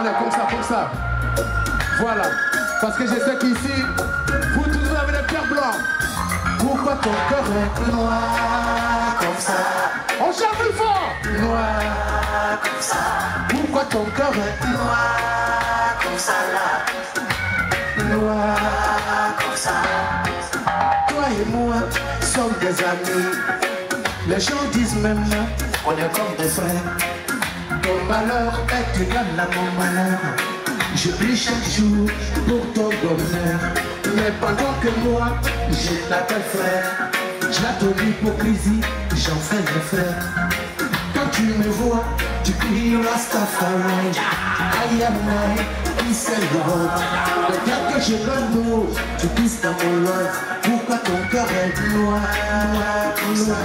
Allez, comme ça. Voilà. Parce que je sais qu'ici, vous tous avez des pierres blancs. Pourquoi ton cœur est noir comme ça? On chante plus fort. Noir comme ça. Pourquoi ton cœur est noir comme ça là? Noir comme ça. Toi et moi sommes des amis. Les gens disent même qu'on est comme des frères. Ton malheur est égal à mon malheur. Je prie chaque jour pour ton bonheur. Mais pendant que moi, je t'appelle frère, j'attends l'hypocrisie, j'en fais mes frères. Quand tu me vois, tu cries Rastafari. I am I, peace and love. Le cœur que je donne l'eau, tu pisses dans mon love. Pourquoi ton cœur est noir, noir, noir,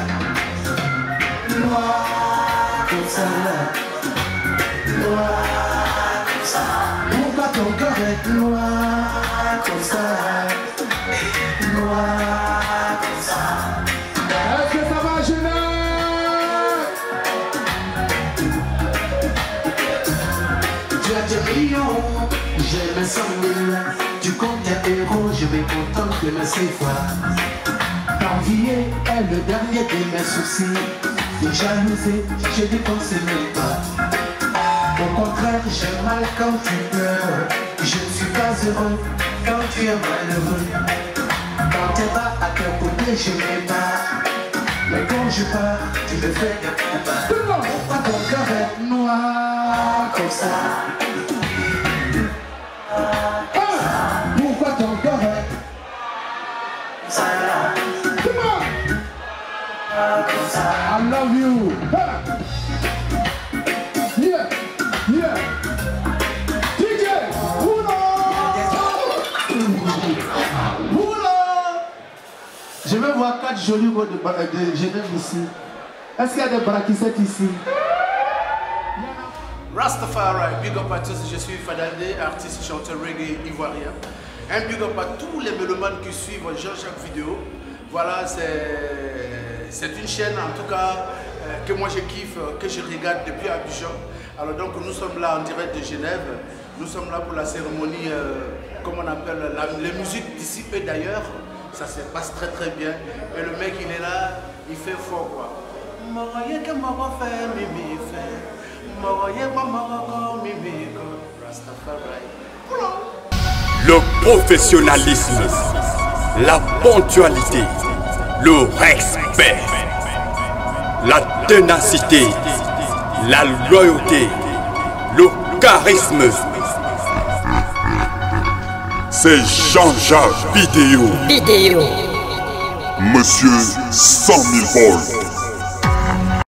noir comme ça, noir comme ça. Pourquoi ton cœur est noir comme ça, noir comme ça? Est-ce que ça va, Genève? Tu as des millions, j'ai mes 100 000. Tu comptes tes héros, je vais content que me fois. T'envier est le dernier de mes soucis. De jalouser, je dépense même pas. Au contraire, j'ai mal quand tu pleures. Je ne suis pas heureux quand tu es malheureux. Quand t'es bas à cœur côté, je n'ai pas. Mais quand je pars, tu me fais des coups bas. Pourquoi ton cœur est noir comme ça? Pourquoi ton cœur est ça là? Comme ça. I love you. Yeah. DJ, je vais voir 4 jolis mots de Genève ici. Est-ce qu'il y a des braquissettes ici? Rastafari, big up à tous, je suis Fadaldé, artiste chanteur reggae ivoirien. Un big up à tous les mélomanes qui suivent chaque vidéo. Voilà, c'est une chaîne en tout cas que moi je kiffe, que je regarde depuis Abidjan. Alors donc nous sommes là en direct de Genève. Nous sommes là pour la cérémonie, comme on appelle les musiques d'ici et d'ailleurs. Ça se passe très très bien. Et le mec il est là, il fait fort quoi. Le professionnalisme, la ponctualité, le respect, la ténacité, la loyauté, le charisme. C'est Jean-Jacques Vidéo. Monsieur 100 000 volts.